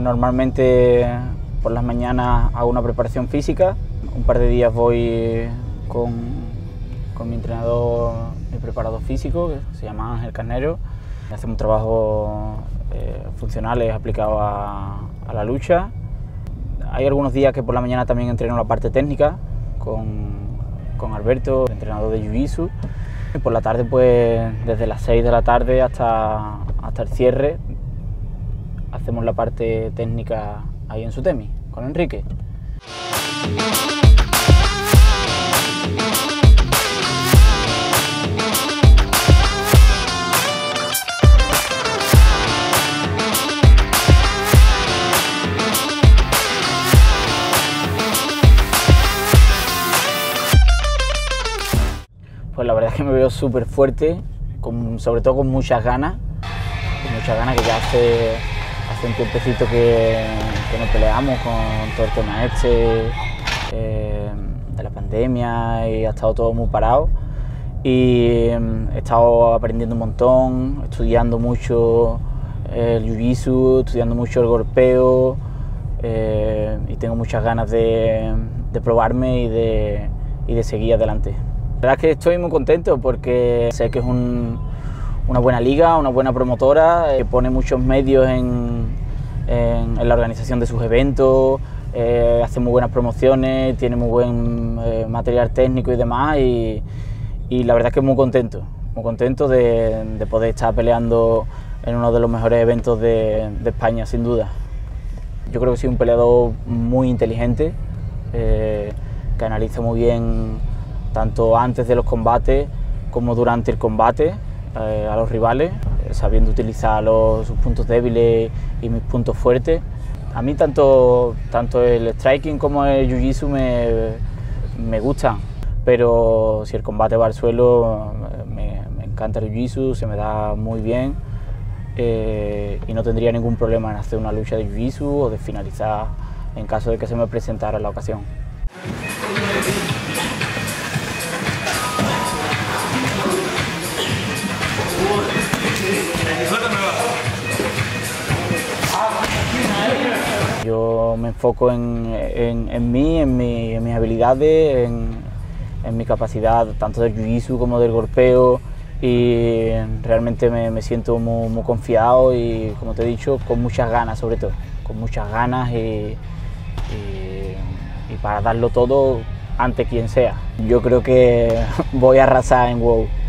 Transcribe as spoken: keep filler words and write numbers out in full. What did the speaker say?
normalmente por las mañanas hago una preparación física, un par de días voy con, con mi entrenador, mi preparador físico, que se llama Ángel Carnero. Hacemos un trabajo eh, funcionales aplicado a, a la lucha. Hay algunos días que por la mañana también entreno la parte técnica con, con Alberto, el entrenador de Jiu-Jitsu. Y por la tarde, pues desde las seis de la tarde hasta, hasta el cierre, hacemos la parte técnica ahí en Sutemi, con Enrique. Pues la verdad es que me veo súper fuerte, con, sobre todo con muchas ganas, con muchas ganas que ya hace, hace un tiempecito que, que nos peleamos con todo el tema este, eh, de la pandemia, y ha estado todo muy parado. Y he estado aprendiendo un montón, estudiando mucho el jiu-jitsu, estudiando mucho el golpeo, eh, y tengo muchas ganas de, de probarme y de, y de seguir adelante. La verdad es que estoy muy contento porque sé que es un, una buena liga, una buena promotora, que pone muchos medios en, en, en la organización de sus eventos, eh, hace muy buenas promociones, tiene muy buen eh, material técnico y demás, y, y la verdad es que muy contento, muy contento de, de poder estar peleando en uno de los mejores eventos de, de España, sin duda. Yo creo que soy un peleador muy inteligente, eh, que analiza muy bien tanto antes de los combates como durante el combate eh, a los rivales, eh, sabiendo utilizar los, sus puntos débiles y mis puntos fuertes. A mí tanto, tanto el striking como el jiu-jitsu me, me gustan, pero si el combate va al suelo, me, me encanta el jiu-jitsu, se me da muy bien, eh, y no tendría ningún problema en hacer una lucha de jiu-jitsu o de finalizar en caso de que se me presentara la ocasión. Yo me enfoco en, en, en mí, en, mi, en mis habilidades, en, en mi capacidad tanto del jiu-jitsu como del golpeo, y realmente me, me siento muy, muy confiado y, como te he dicho, con muchas ganas, sobre todo, con muchas ganas y, y, y para darlo todo ante quien sea. Yo creo que voy a arrasar en WOW.